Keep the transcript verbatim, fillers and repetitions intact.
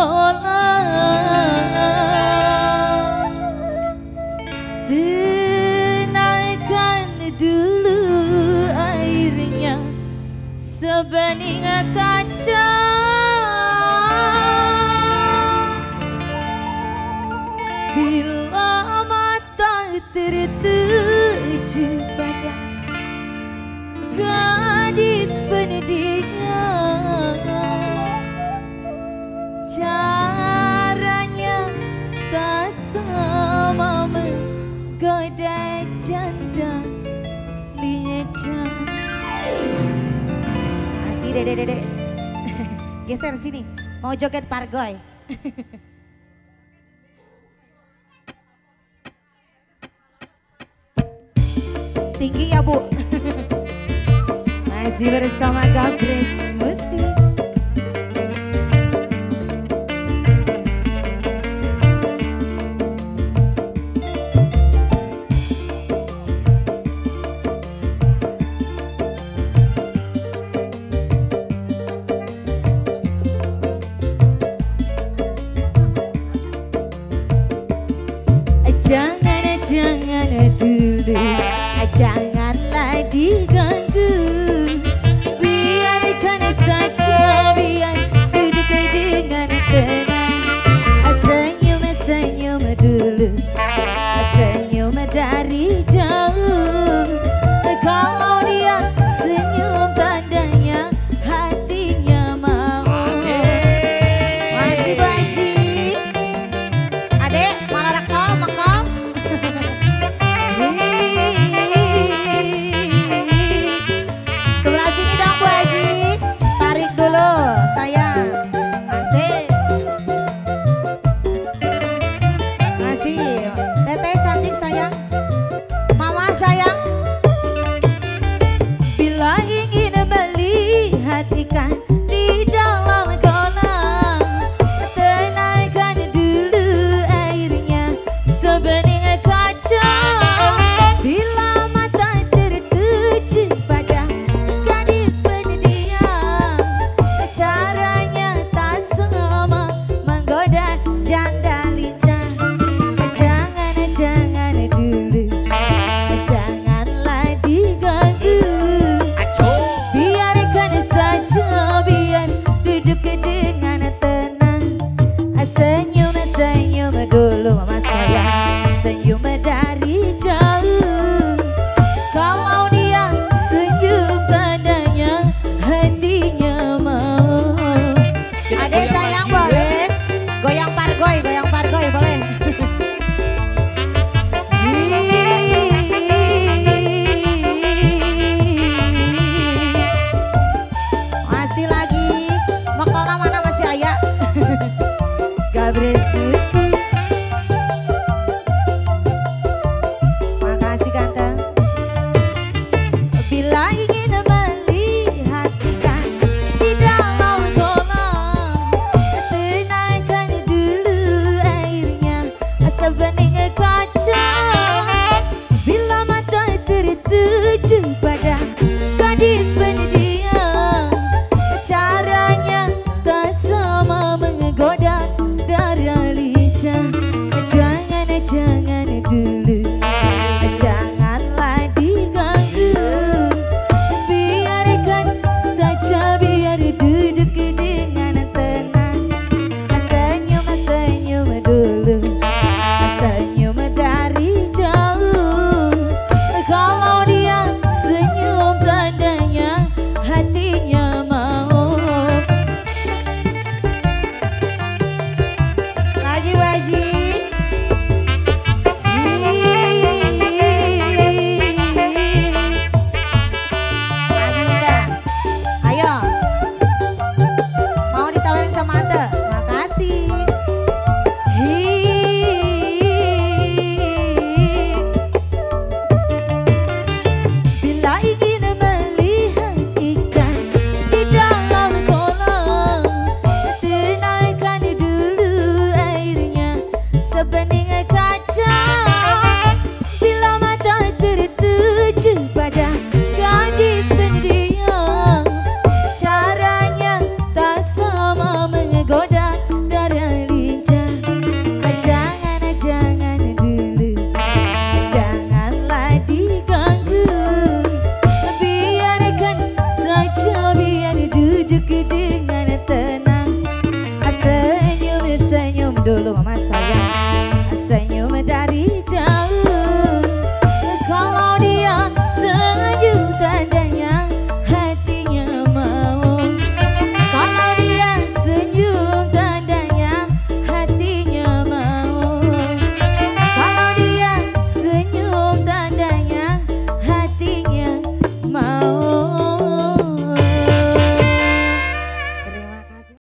kolam. Tenangkan dulu airnya sebening kaca. Bila mata tertuju pada gadis pendidikan, caranya tak sama menggoda janda lincah. Asih dede dede, geser sini, mau joget pargoy. Tinggi ya Bu. Masih bersama Gabres Musik. Jangan, jangan dulu, janganlah diganggu. Biarkan saja, biar duduk dengan tenang. Senyum, senyum dulu, senyum dari jauh. Kalau dia senyum tandanya hatinya mau. Masih Bu Haji. Adek, malah rakam, makam. Sebelah sini dong Bu Haji. Tarik dulu, sayang. Asik. Masih. Teteh cantik sayang. Mama sayang. Bila ingin melihat ikan di dalam kolam, tenangkan dulu airnya sebening kaca. Bila mata tertuju pada gadis pendiam, caranya tak sama menggoda janda lincah. Jangan, jangan dulu, dulu mama sayang.